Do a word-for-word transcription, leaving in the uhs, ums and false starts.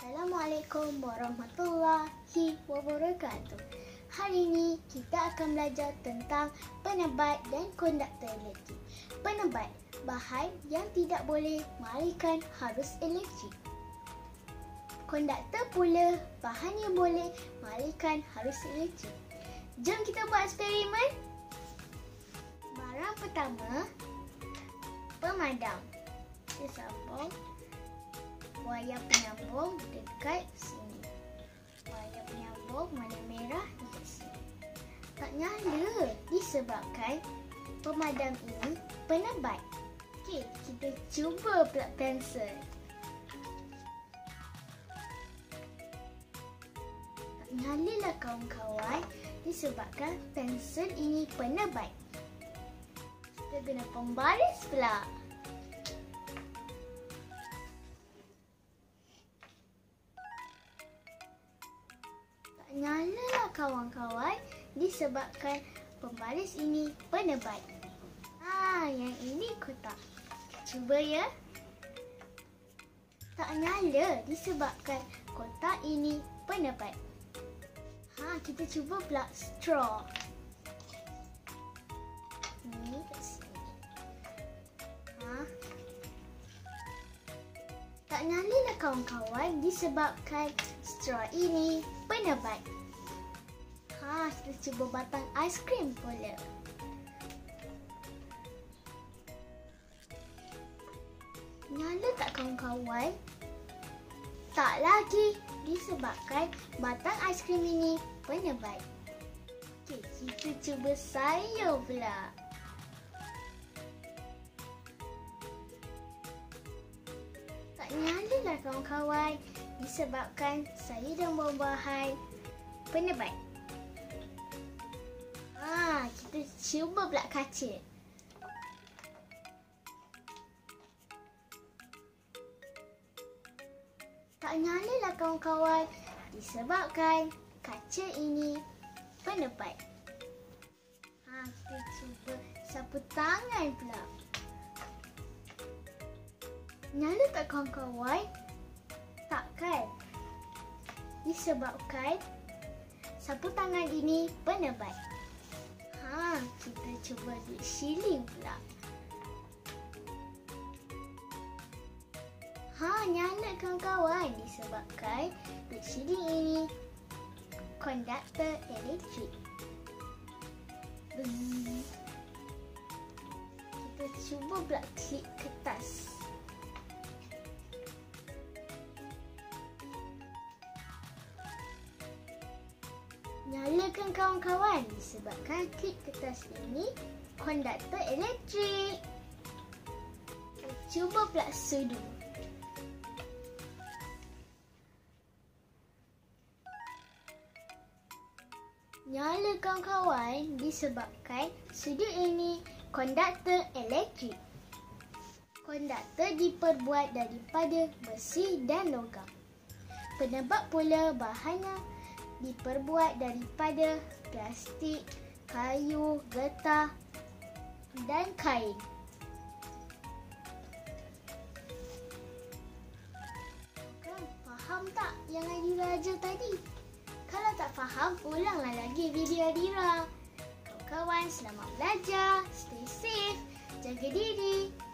Assalamualaikum warahmatullahi wabarakatuh. Hari ini kita akan belajar tentang penebat dan konduktor elektrik. Penebat, bahan yang tidak boleh mengalihkan arus elektrik. Konduktor pula, bahan yang boleh mengalihkan arus elektrik. Jom kita buat eksperimen. Barang pertama, pemadam. Kita sambung wayar penyambung dekat sini. Wayar penyambung warna merah dekat sini. Tak nyala disebabkan pemadam ini penebat. Okey, kita cuba pula pensel. Tak nyala lah kawan-kawan disebabkan pensel ini penebat. Kita guna pembaris pula. Nyalalah kawan-kawan disebabkan pembaris ini penebat. Ha, yang ini kotak. Cuba ya. Tak nyala disebabkan kotak ini penebat. Ha, kita cuba pula straw. Ni kat sini. Ha. Tak nyalalah kawan-kawan disebabkan straw ini penebat. Ha, kita cuba batang aiskrim pula. Nyala tak kawan-kawan? Tak lagi disebabkan batang aiskrim ini penebat. Okey, kita cuba sayur pula. Tak nyala lah kawan-kawan disebabkan sayur dan buah-buahan penebat. Ha, kita cuba pula kaca. Tak nyala lah kawan-kawan disebabkan kaca ini penebat. Ha, kita cuba sapu tangan pula. Nyala tak kawan-kawan? Takkan? Disebabkan sapu tangan ini penebat. Ha, kita cuba duit shilling pula. Ha, nyala kawan-kawan disebabkan duit shilling ini konduktor elektrik. Bzz. Kita cuba pula klip kertas. Nyalakan kawan-kawan disebabkan klip kertas ini konduktor elektrik. Cuba pula sudu. Nyala kawan-kawan disebabkan sudu ini konduktor elektrik. Konduktor diperbuat daripada besi dan logam. Penebat pula bahannya diperbuat daripada plastik, kayu, getah dan kain. Kau faham tak yang Adira ajar tadi? Kalau tak faham, ulanglah lagi video Adira. Kawan-kawan, selamat belajar, stay safe, jaga diri.